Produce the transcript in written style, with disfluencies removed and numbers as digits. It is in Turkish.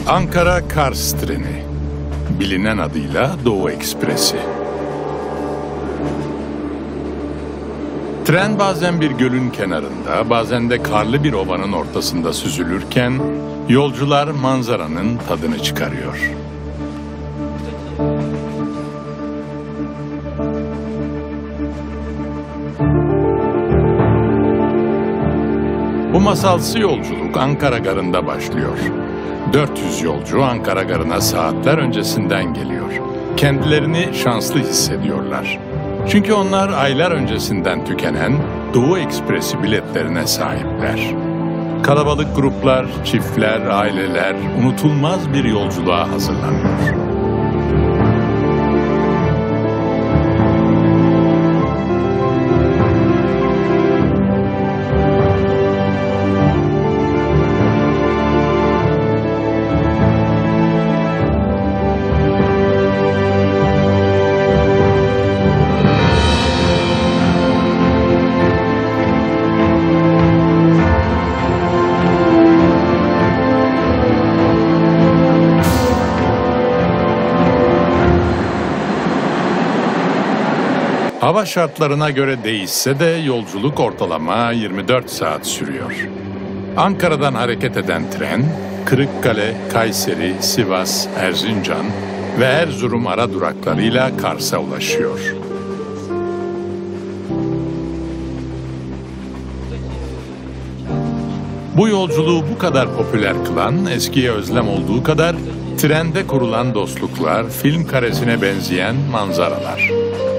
Ankara-Kars treni, bilinen adıyla Doğu Ekspresi. Tren bazen bir gölün kenarında, bazen de karlı bir ovanın ortasında süzülürken, yolcular manzaranın tadını çıkarıyor. Bu masalsı yolculuk Ankara Garı'nda başlıyor. 400 yolcu Ankara Garı'na saatler öncesinden geliyor. Kendilerini şanslı hissediyorlar. Çünkü onlar aylar öncesinden tükenen Doğu Ekspresi biletlerine sahipler. Kalabalık gruplar, çiftler, aileler unutulmaz bir yolculuğa hazırlanıyor. Hava şartlarına göre değişse de yolculuk ortalama 24 saat sürüyor. Ankara'dan hareket eden tren, Kırıkkale, Kayseri, Sivas, Erzincan ve Erzurum ara duraklarıyla Kars'a ulaşıyor. Bu yolculuğu bu kadar popüler kılan, eskiye özlem olduğu kadar trende kurulan dostluklar, film karesine benzeyen manzaralar.